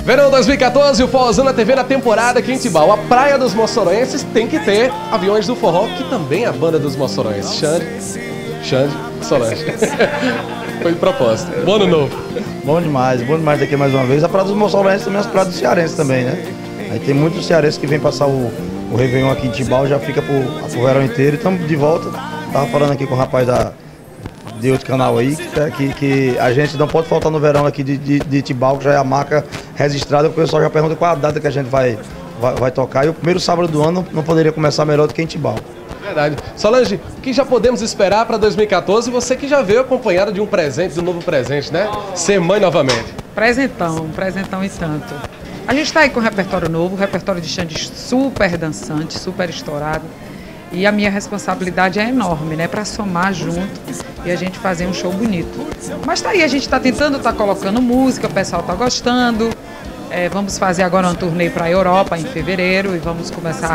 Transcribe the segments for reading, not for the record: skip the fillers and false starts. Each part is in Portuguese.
Verão 2014, o Forrozão na TV na temporada Quentibal. A Praia dos Moçoroenses tem que ter Aviões do Forró, que também é a banda dos Moçoroenses. Xande, Solange. Foi de propósito. Bom ano novo. Bom demais daqui mais uma vez. A Praia dos Moçoroenses também, as praias dos cearenses também, né? Aí tem muitos cearenses que vêm passar o Réveillon aqui em Tibau, já fica pro verão inteiro. E estamos de volta. Tava falando aqui com o rapaz de outro canal aí, que a gente não pode faltar no verão aqui de Tibau, que já é a marca registrada. O pessoal já pergunta qual a data que a gente vai tocar. E o primeiro sábado do ano não poderia começar melhor do que em Tibau. Verdade. Solange, o que já podemos esperar para 2014? Você que já veio acompanhada de um presente, de um novo presente, né? Ser mãe novamente. Presentão e tanto. A gente está aí com um repertório novo, repertório de Xande super dançante, super estourado. E a minha responsabilidade é enorme, né? Para somar junto e a gente fazer um show bonito. Mas tá aí, a gente está tentando, tá colocando música, o pessoal tá gostando. Vamos fazer agora uma turnê para a Europa em fevereiro e vamos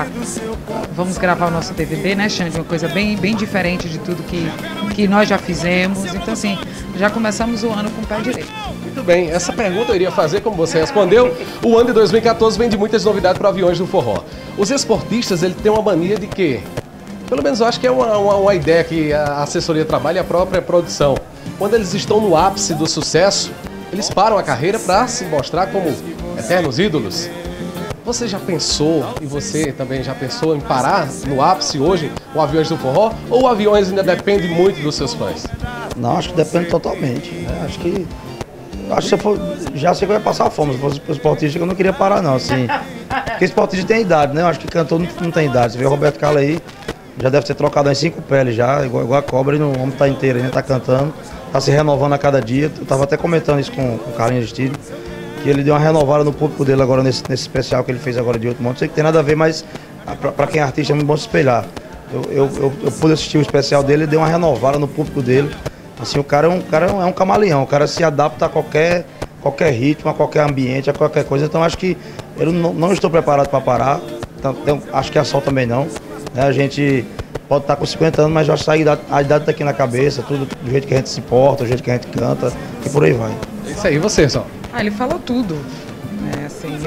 gravar o nosso DVD, né, Xande? Uma coisa bem diferente de tudo que nós já fizemos. Então, assim, já começamos o ano com o pé direito. Muito bem, essa pergunta eu iria fazer, como você respondeu. O ano de 2014 vem de muitas novidades para Aviões do Forró. Os esportistas, ele tem uma mania de quê? Pelo menos eu acho que é uma ideia que a assessoria trabalha e a própria produção. Quando eles estão no ápice do sucesso, eles param a carreira para se mostrar como eternos ídolos. Você já pensou, e você também já pensou em parar no ápice hoje, o Aviões do Forró? Ou o Aviões ainda depende muito dos seus fãs? Não, acho que depende totalmente. Acho que se eu for, já sei que vai passar fome. Se fosse para os esportistas, eu não queria parar, não. Assim, porque esportista tem idade, né? Eu acho que cantor não tem idade. Você vê o Roberto Carlos aí, já deve ter trocado umas 5 peles já, igual a cobra, e o homem tá inteiro ainda, tá cantando, tá se renovando a cada dia. Eu tava até comentando isso com o Carlinhos Estilo, que ele deu uma renovada no público dele agora nesse especial que ele fez agora de 8 montes. Sei que tem nada a ver, mas pra quem é artista é muito bom se espelhar. Eu pude assistir o especial dele e deu uma renovada no público dele. Assim, o cara é um camaleão, o cara se adapta a qualquer ritmo, a qualquer ambiente, a qualquer coisa. Então acho que eu não estou preparado para parar, então, acho que a Sol também não. A gente pode estar com 50 anos, mas eu acho que a idade está aqui na cabeça, tudo do jeito que a gente se porta, do jeito que a gente canta e por aí vai. É isso aí, você, Sol? Ele falou tudo. Assim,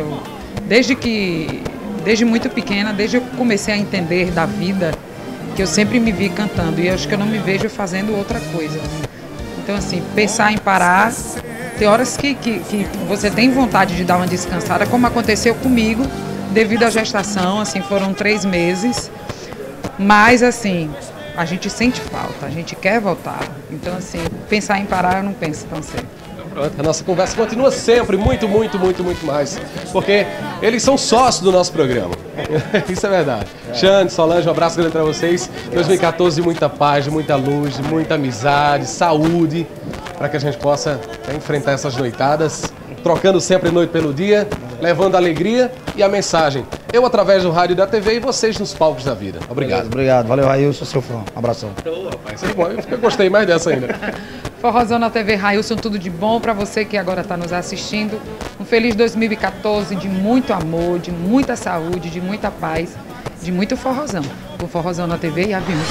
desde muito pequena, desde eu comecei a entender da vida, que eu sempre me vi cantando e eu acho que eu não me vejo fazendo outra coisa. Então, assim, pensar em parar, tem horas que você tem vontade de dar uma descansada, como aconteceu comigo, devido à gestação, assim, foram 3 meses. Mas, assim, a gente sente falta, a gente quer voltar. Então, assim, pensar em parar, eu não penso tão cedo. Pronto, a nossa conversa continua sempre muito mais. Porque eles são sócios do nosso programa. Isso é verdade. Xande, Solange, um abraço grande para vocês. 2014, muita paz, muita luz, muita amizade, saúde, para que a gente possa enfrentar essas noitadas, trocando sempre noite pelo dia, levando a alegria e a mensagem. Eu através do rádio e da TV e vocês nos palcos da vida. Obrigado. Obrigado. Valeu, Railson, seu fã. Um abração. Rapaz, eu gostei mais dessa ainda. Forrozão na TV, Railson, tudo de bom para você que agora está nos assistindo. Um feliz 2014 de muito amor, de muita saúde, de muita paz, de muito forrozão. Com Forrozão na TV e Aviões.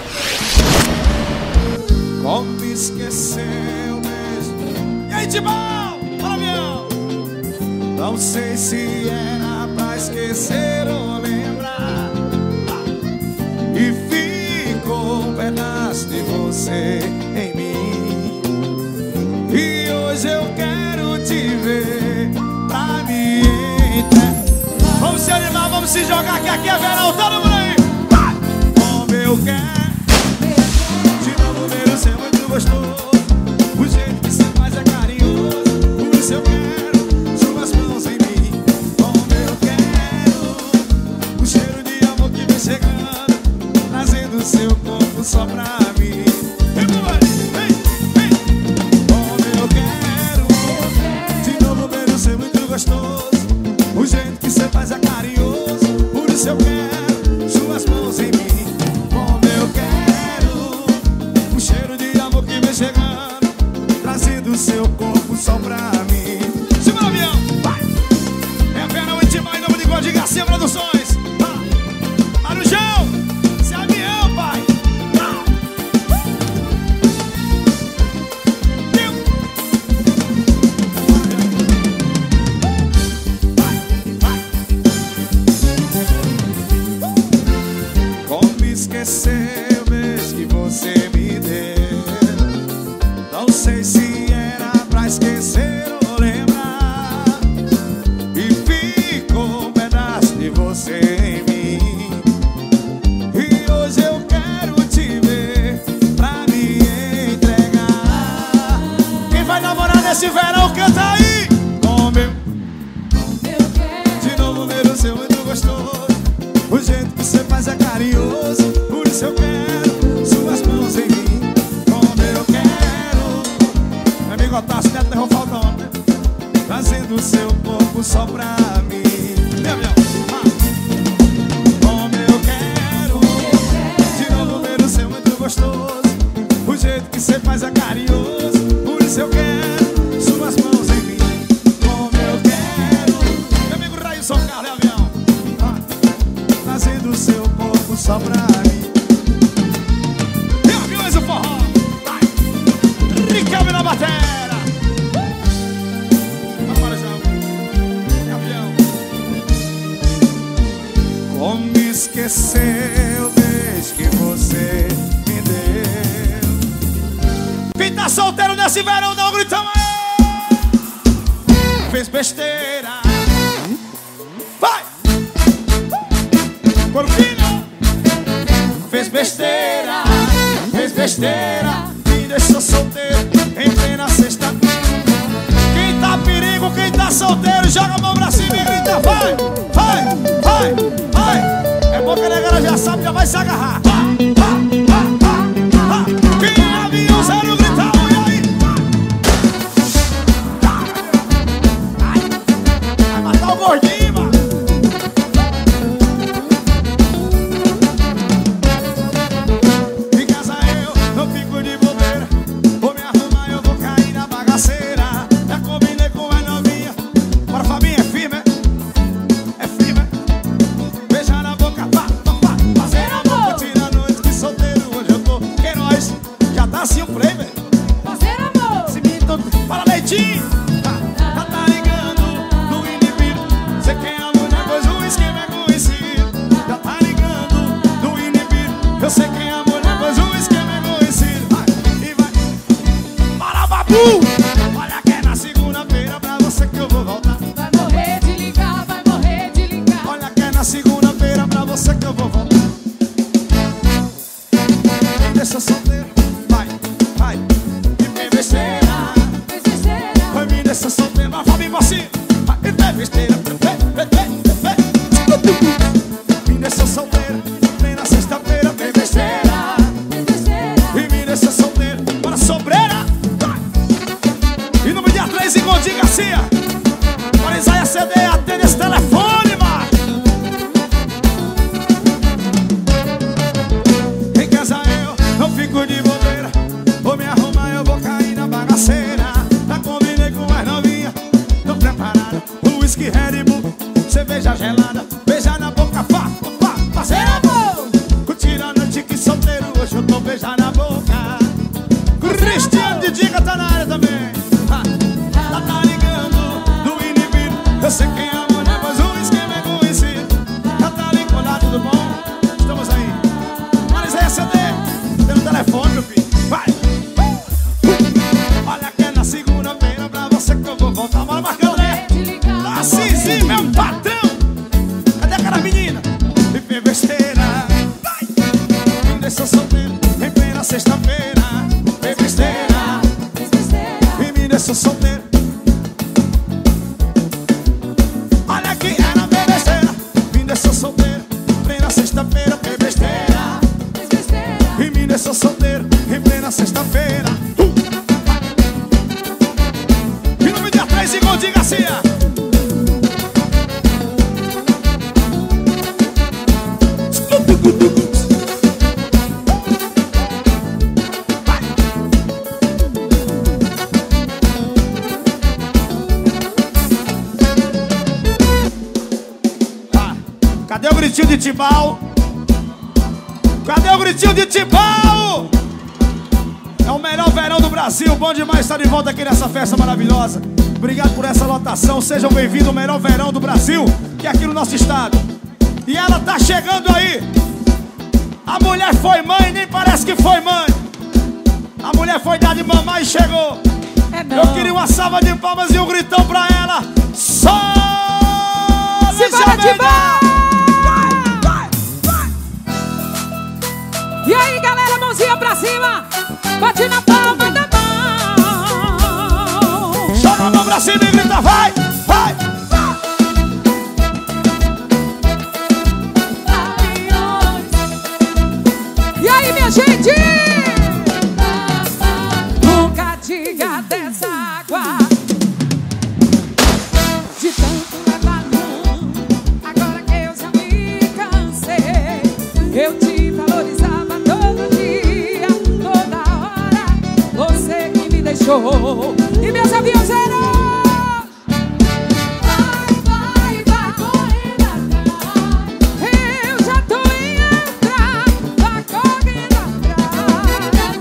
Como esqueceu mesmo? E aí, Tibau? Bora, avião! Não sei se era pra esquecer ou lembrar. E ficou um pedaço de você em mim. E hoje eu quero te ver pra me entregar. Vamos se animar, vamos se jogar, que aqui é verão, todo mundo aí! Vai! Como eu quero de novo ver você muito gostoso. O jeito que você faz é carinhoso. Por isso eu quero suas mãos em mim. Como eu quero o cheiro de amor que vem chegando, trazendo seu corpo só pra mim. Vem, como eu quero de novo ver você muito gostoso. O jeito que você faz é carinhoso. Por isso eu quero suas mãos em mim. Como eu quero o cheiro de amor que vem chegando, trazendo seu corpo só pra mim. Segura o avião, vai! É a Verão Intimão em nome de Gordi Garcia Produções. Marujão, esse avião, pai! corpo só pra mim. Como eu quero de novo ver o seu muito gostoso. O jeito que você faz é carinhoso. Por isso eu quero suas mãos em mim. Como eu quero. Meu amigo Railson Carlos, avião. Trazendo o seu corpo só pra mim. E aviões o forró. Vai. Ricardo na bateria. Como esqueceu desde que você me deu. Quem tá solteiro nesse verão não grita mais. Fez besteira. Vai! Corpinho. Fez besteira. Fez besteira. Me deixou solteiro em plena sexta. Quem tá perigo, quem tá solteiro, joga a mão pra cima e grita. Vai! Vai! Vai! Vai! É bom que a negada já sabe, já vai se agarrar. Quem é avião, zero, grita, olha aí. Vai matar o gordinho, mano. Em casa eu não fico de bobeira. Vou me arrumar, eu vou cair na bagaceira. Já combinei com a novinha. Bora, Fabinho, é firme, é firme. Beijar na boca, pá, pá, pá. Fazer amor, curtir a noite, que solteiro hoje eu tô. Que nós, já tá assim o play, velho. Fazer amor. Se me toca, fala leitinho. Tá ligando no inibido. Cê quer a mulher, pois o esquema é conhecido. Já tá ligando no inibido. Eu sei quem é a mulher, pois o esquema é conhecido. Vai, e vai. Para, babu! Olha que é na segunda-feira pra você que eu vou voltar. Vai morrer de ligar, vai morrer de ligar. Olha que é na segunda-feira pra você que eu vou voltar. Me deixa solteiro, vai, vai. E tem besteira. Fez besteira. Vai, me deixa solteiro, vai, Fabinho, você. Vai, e tem besteira. Me deixa solteiro, vem na sexta-feira, tem besteira. Fez besteira. E me deixa solteiro, bora sobreira. Vai. E no dia 3 em Gondim Garcia. Para Isaia CD, atende esse telefone, mano. Em casa eu não fico de bobeira. Vou me arrumar, eu vou cair na bagaceira. Já combinei com as novinhas, tô preparada. Whisky, Red Bull, cerveja gelada. Beijar na boca, pá, pá, fazer amor. Curtir a noite, que solteiro hoje eu tô beijar na boca. Cristiano de Diga tá na área também. Tá ligando do inibido. Eu sei quem é a mulher, mas o esquema é conhecido. Já tá ligado, tudo bom? Estamos aí. Mas aí, CD, tem no telefone, meu filho. Vai! Olha que é na segunda-feira pra você que eu vou voltar. Bora marcando, né? De ligar. Narcisinho, meu patrão. Cadê aquela menina? Me fez besteira. Vai! Me deixa solteiro em plena sexta-feira. Fez besteira. Fez besteira. E me deixa solteiro. Olha que era bem besteira. Me deixa solteiro em plena sexta-feira. Fez besteira. Fez besteira. E me deixa solteiro em plena sexta-feira. E no dia 3 em Gondim Garcia. Tá. Cadê o gritinho de Tibau? Cadê o gritinho de Tibau? É o melhor verão do Brasil. Bom demais estar de volta aqui nessa festa maravilhosa. Obrigado por essa lotação. Sejam bem-vindos ao melhor verão do Brasil, que é aqui no nosso estado. E ela tá chegando aí. A mulher foi mãe, nem parece que foi mãe. A mulher foi dar de mamar e chegou. É não. Eu queria uma salva de palmas e um gritão pra ela. Só Simbora, Tibau! E aí, galera, mãozinha pra cima. Bate na palma da mão. Joga a mão pra cima e grita, vai, vai, vai. E aí, minha gente? Nunca diga dessa água de tanto show. E meus aviãozeiros. Vai, vai, correndo atrás. Eu já tô em entrar, vai correndo atrás.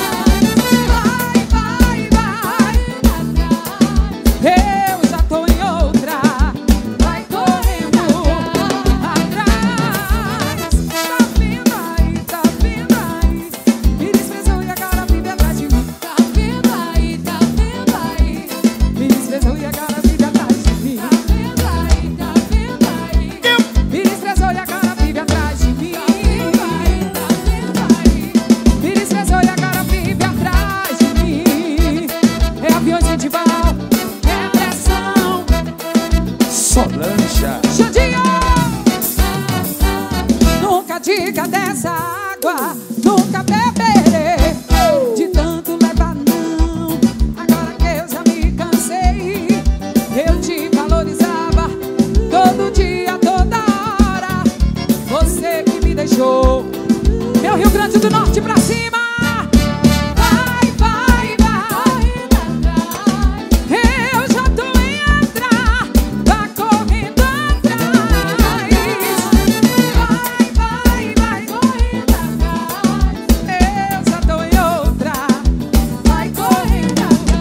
Vai, vai, vai. Eu já tô em outra, vai correndo atrás. Tá vindo aí, tá vindo aí. Me desprezou e agora vive atrás de mim. Tá vendo aí, tá vendo aí. Me desprezou e agora vive atrás de mim. Tá vendo aí, tá vendo aí. Me desprezou e agora vive atrás de mim. Tá vendo aí. Me desprezou e agora vive atrás de mim. É aviões Vendival, é pressão. Solancha. Xandinho! Nunca diga dessa água, nunca beberei. De tanto levar não, agora que eu já me cansei. Eu te valorizava todo dia, toda hora. Você que me deixou, meu Rio Grande do Norte pra cima. Vai, vai, vai. Eu já tô em entrar, tá correndo atrás. Vai, vai, vai, correndo atrás. Eu já tô em outra, vai correndo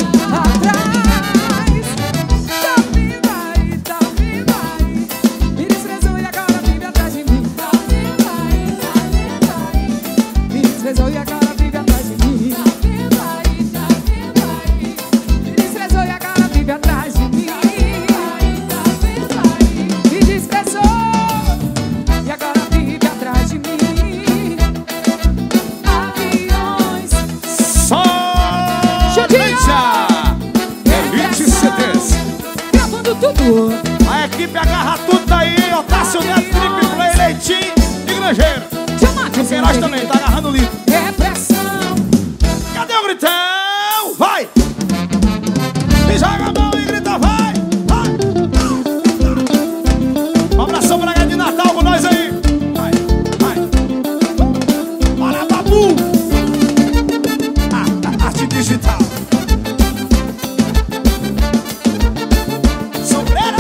atrás. Tá vindo aí, tá vindo aí. Me desprezou e agora vive atrás de mim. Tá vendo aí, tá vendo aí. Me desprezou e agora vive atrás de mim. Tá vendo aí, tá vendo aí. Me desprezou e agora vive atrás de mim. Tá vendo aí. Me desprezou e agora vive atrás de mim. Aviões, Solancha. Elite CDs. gravando tudo. A equipe agarra tudo daí. Otácio Neto, Felipe Play, Leitinho e Grangeiro. Chama O Queiroz também tá agarrando o livro. é pressão. Cadê o gritão? Vai! Me joga a mão e grita, vai! Vai! Um abração pra galera de Natal com nós aí! Vai! Vai! Bora, Babu! Arte digital! Sombreira!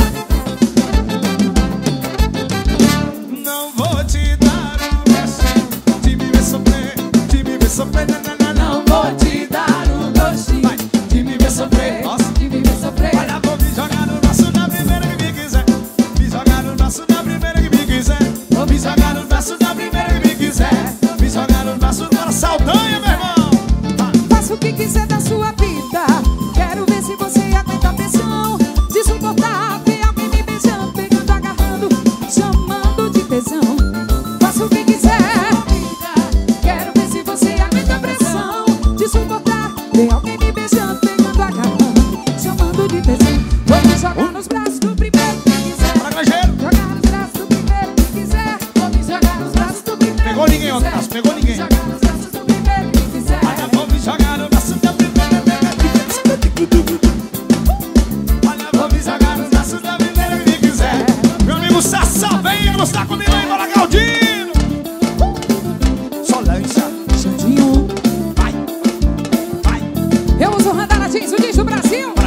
Não vou te dar um gostinho de me ver sofrer, de me ver sofrer, Não vou te dar um gostinho Vai. de me ver sofrer, Nossa. de me ver sofrer. Olha, vou me jogar no braço da primeira que me quiser. Me jogar no braço da primeira que me quiser. Vou me jogar no braço da primeira que me quiser. Me jogar no braço da Saldanha, meu irmão. Faça o que quiser da sua vida. Quero ver se você aguenta a pressão de suportar ver alguém me beijando, pegando, agarrando, chamando de tesão. Faça o que quiser. Quero ver se você aguenta a pressão de suportar ver alguém me beijando, pegando, agarrando, chamando de tesão. Vou me jogar nos braços do primeiro que quiser. Para Grangeiro. Jogar nos braços do primeiro que quiser. Vou me jogar nos braços do primeiro Pegou que ninguém, quiser. Otávio, pegou ninguém. Jogar nos braços do primeiro que quiser. Olha, vou me jogar no braço da primeira que me quiser. Olha, vou me jogar no braço da primeira que me quiser. Meu amigo Sassá, vem no saco de lei, bora Galdino. Solancha. Xandinho. Vai. Vai. Eu uso Randara Jeans, o jeans do Brasil.